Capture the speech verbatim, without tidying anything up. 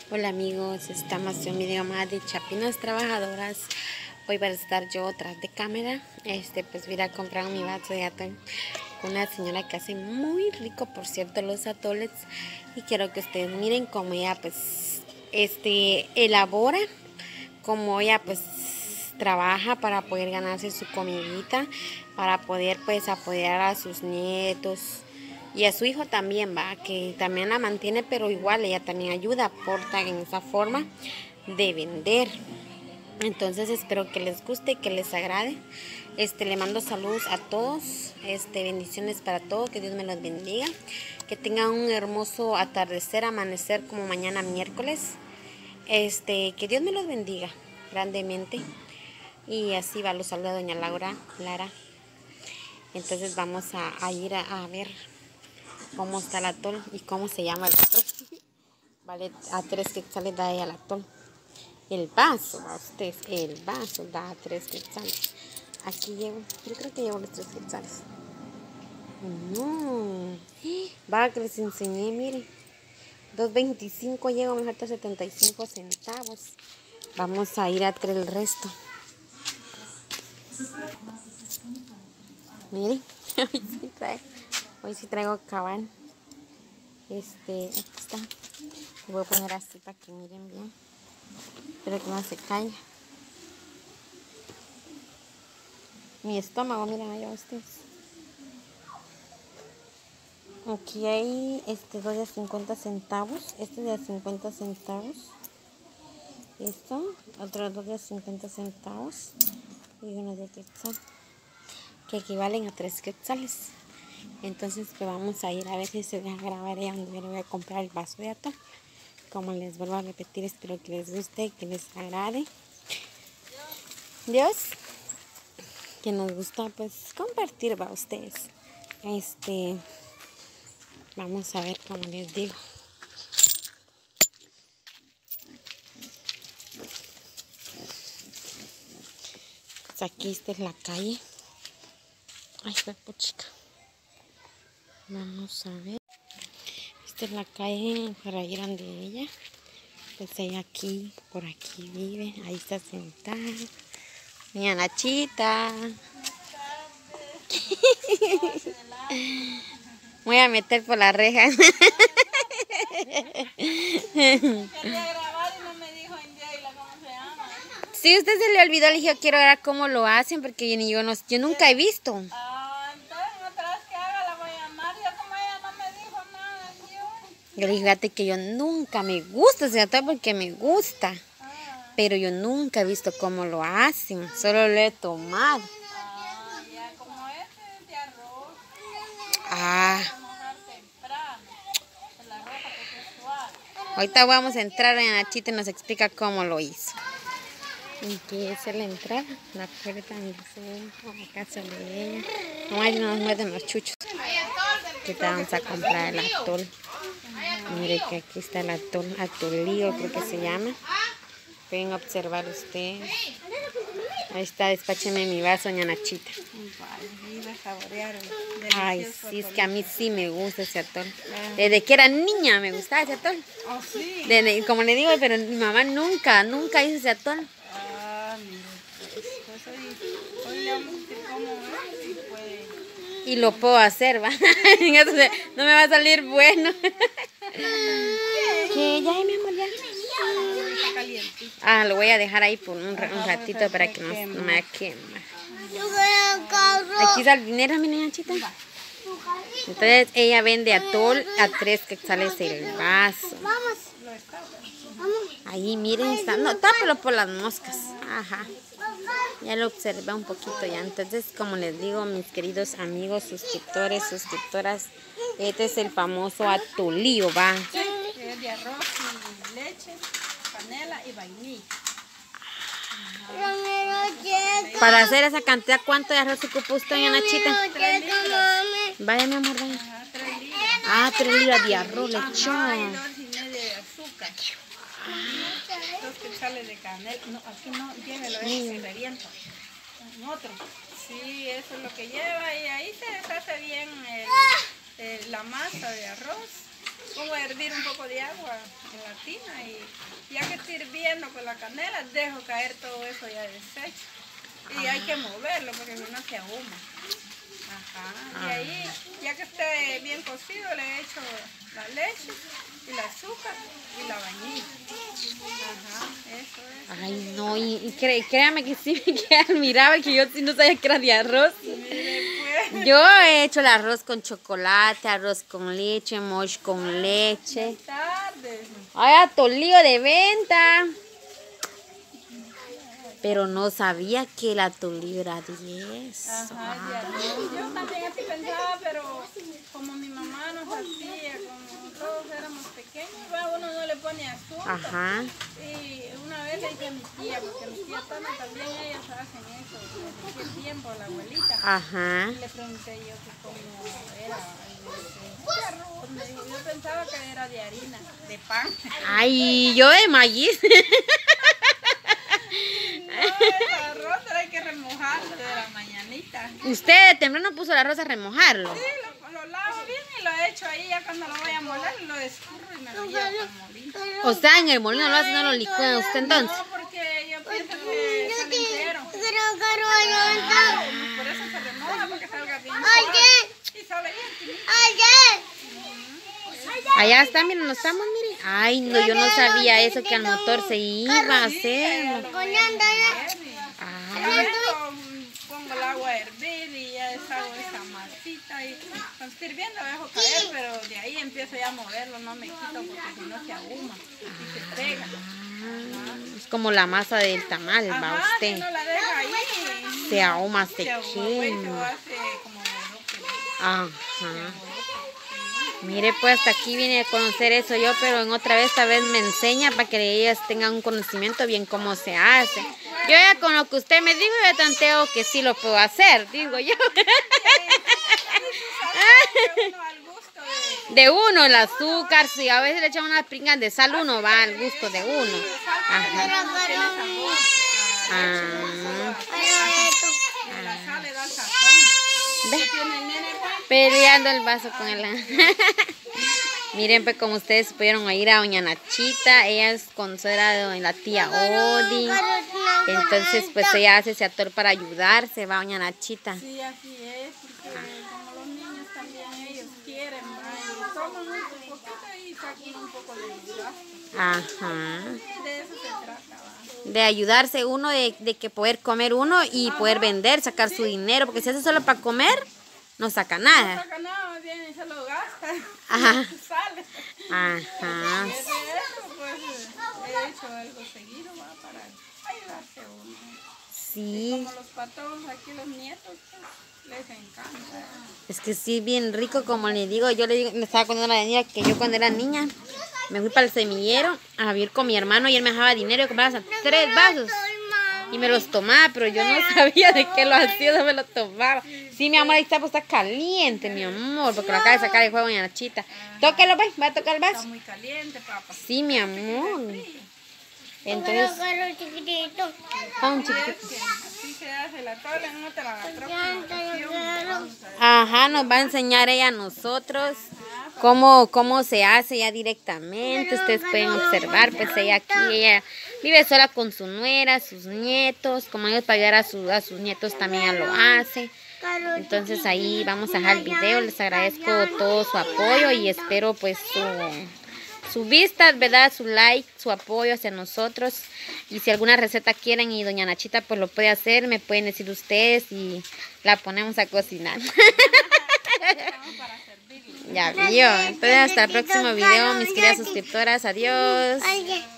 Hola amigos, estamos en un video más de Chapinas Trabajadoras. Hoy voy a estar yo tras de cámara. Este, pues voy a ir a comprar mi vaso de atol con una señora que hace muy rico, por cierto, los atoles. Y quiero que ustedes miren cómo ella pues este elabora, cómo ella pues trabaja para poder ganarse su comidita, para poder pues apoyar a sus nietos. Y a su hijo también, va, que también la mantiene, pero igual ella también ayuda, aporta en esa forma de vender. Entonces espero que les guste, que les agrade. Este, le mando saludos a todos, este, bendiciones para todos, que Dios me los bendiga. Que tengan un hermoso atardecer, amanecer como mañana miércoles. Este, que Dios me los bendiga grandemente. Y así va, los saluda doña Laura, Lara. Entonces vamos a, a ir a, a ver cómo está el atol y cómo se llama el atol. Vale, a tres quetzales da ella el atol. El vaso, a ustedes, el vaso da a tres quetzales. Aquí llevo, yo creo que llevo los tres quetzales. No, va que les enseñé, miren. dos veinticinco llevo, me falta setenta y cinco centavos. Vamos a ir a traer el resto. Miren, hoy sí traigo, hoy sí traigo cabal. Este, aquí está. Lo voy a poner así para que miren bien. Espero que no se caiga. Mi estómago, miren allá ustedes. Aquí hay este dos de cincuenta centavos. Este de cincuenta centavos. Esto, otros dos de cincuenta centavos. Y uno de quetzal, que equivalen a tres quetzales. Entonces pues vamos a ir a ver si se va a grabar ahí donde yo voy a comprar el vaso de atol. Como les vuelvo a repetir, espero que les guste, que les agrade. Dios, que nos gusta pues compartir, va, ustedes. Este, vamos a ver cómo les digo. Pues aquí esta es la calle. Ay, fue puchica. Vamos a ver. Esta es la calle para ir donde ella. Pues ella aquí, por aquí vive. Ahí está sentada. Mi Nachita. Voy a meter por la reja. Quería grabar y no me dijo en Yayla cómo se llama. Si usted se le olvidó, le dije, yo quiero ver cómo lo hacen, porque yo, no, yo nunca he visto. Ah, entonces otra vez que haga la voy a llamar. Yo como ella no me dijo nada. Yo, Yo le dije, fíjate que yo nunca me gusta, se trata porque me gusta. ah, Pero yo nunca he visto cómo lo hacen, solo lo he tomado. ah, ya como este es de arroz. Ah, Vamos a mojar temprano. El arroz para que sea suave. ahorita vamos a entrar en Nachita y nos explica cómo lo hizo. Y que esa es la entrada, la puerta del centro, la casa de ella. No hay no nos muerden los chuchos. Que te vamos a comprar el atol. Mire que aquí está el atol, atolío creo que se llama. Pueden observar ustedes. Ahí está, despácheme mi vaso, doña Nachita. Iba a saborear. Ay, sí, es que a mí sí me gusta ese atol. Desde que era niña me gustaba ese atol. Oh, sí. Desde, como le digo, pero mi mamá nunca, nunca hizo ese atol. Ah, mire. Pues hoy, hoy le vamos a decir cómo es y puede. Y lo puedo hacer, ¿va? Entonces, no me va a salir bueno. Que ya, mi amor, ya. Está calientito. Ah, lo voy a dejar ahí por un, un ratito para que no, no me queme. Aquí está el dinero, mi niñachita. Entonces ella vende atol a tres quetzales el vaso. Ahí miren, está. No, tápalo por las moscas. Ajá. Ya lo observé un poquito ya. Entonces, como les digo, mis queridos amigos, suscriptores, suscriptoras, este es el famoso atolío, va. Es de arroz y leche, panela y vainilla. Para hacer esa cantidad, ¿cuánto de arroz ocupa usted, doña Nachita? Tres libras. Vaya, mi amor, vaya. Ajá, tres libras. Ah, tres libras de arroz le echó. Ajá, y dos y media de azúcar. Dos quetzales de canela. No, aquí no, llévelo, ese se revienta. En otro. Sí, eso es lo que lleva y ahí se deshace bien el, el- la masa de arroz. pongo a hervir un poco de agua en la tina y ya que esté hirviendo con la canela, dejo caer todo eso ya deshecho. Y hay que moverlo porque si no se ahuma. Ajá. Y ahí, ya que esté bien cocido, le echo la leche y el azúcar y la vainilla. Ajá, eso es. Ay, no, y, y cre, créame que sí me quedé admiraba, que yo sí no sabía que era de arroz. Mire, pues. Yo he hecho el arroz con chocolate, arroz con leche, mosh con leche. Tarde. Ay, atolillo de venta. Pero no sabía que el atolillo era diez. Ajá, ya. Yo también así pensaba, pero como mi mamá nos hacía, como todos éramos pequeños, bueno, uno no le pone azúcar. Ajá. Y una vez le dije a mi tía, porque mi tía Tana también ellas hacen eso, desde qué tiempo, la abuelita. Ajá. Y le pregunté yo que cómo era. Y me dice, arroz. Me dijo, yo pensaba que era de harina, de pan. Ay, yo de maíz. No, el arroz hay que remojarlo de la mañanita. ¿Usted de temprano puso el arroz a remojarlo? Sí, lo, lo lavo bien y lo echo ahí, ya cuando lo voy a moler, lo escurro y me lo llevo al molino. O sea, en el molino lo hace, no lo licúa usted entonces. No, porque yo pienso que sale entero. Por eso se remoja, para que salga bien suave. Y sale bien finito. Allá está, miren, no estamos, miren. Ay, no, yo no sabía eso, que al motor se iba a hacer. Ay. Pongo el agua a hervir y ya deshago esa masita y cuando estoy hirviendo lo dejo caer, pero de ahí empiezo ya a moverlo, no me quito porque si no se ahuma y se pega. Ah, es como la masa del tamal, va Ajá, usted. si no la deja ahí, Se ahuma, se se ahuma, pues, se quema. hace como boroque. Ajá. Mire, pues hasta aquí vine a conocer eso yo, pero en otra vez, esta vez me enseña para que ellas tengan un conocimiento bien cómo se hace. Yo ya con lo que usted me dijo, yo tanteo que sí lo puedo hacer, digo yo. De uno, el azúcar, sí, a veces le echan unas pringas de sal, uno va al gusto de uno. Ajá. Ah. La sal le da sazón. Ve, Tiene el nene, pues. peleando el vaso con el... Miren, pues como ustedes pudieron oír a doña Nachita, ella es consuegra de la tía Odi. Entonces, pues ella hace ese actor para ayudarse, va doña Nachita. Sí, así es, porque como los niños también ellos quieren, ¿va? Y toman un poquito y sacan un poco de gasto. Ajá. De eso se trata, ¿va? De ayudarse uno, de, de que poder comer uno y poder vender, sacar su dinero, porque si hace solo para comer, no saca No nada. saca nada, viene y se lo gasta. Ajá. Sale. Ajá. Y de eso, pues, he hecho algo seguido, ¿va? Para ayudarse uno. Sí. Como los patojos, aquí los nietos, pues, les encanta. Es que sí, bien rico, como le digo, yo le digo, me estaba contando a la niña que yo cuando era niña me fui para el semillero a vivir con mi hermano y él me dejaba dinero y compraba hasta tres vasos y me los tomaba, pero yo no sabía de qué lo hacía, no me los tomaba. Sí, mi amor, ahí está, pues está caliente, mi amor, porque lo acaba de sacar el juego doña Nachita. Tóquelo, pues, va a tocar el Está vaso. muy caliente, papá. Sí, mi amor. Entonces, ah, un chiquitito. Así se hace la tabla, no te la próxima ocasión. Ajá, nos va a enseñar ella a nosotros cómo, cómo se hace ya directamente. Ustedes pueden observar, pues ella aquí, ella vive sola con su nuera, sus nietos, como ellos para ayudar a, su, a sus nietos también ya lo hace. Entonces ahí vamos a dejar el video, les agradezco todo su apoyo y espero pues su... su vista, ¿verdad? Su like, su apoyo hacia nosotros. Y si alguna receta quieren y doña Nachita pues lo puede hacer, me pueden decir ustedes y la ponemos a cocinar. Ya vio. Entonces hasta el próximo video, mis queridas suscriptoras. Adiós.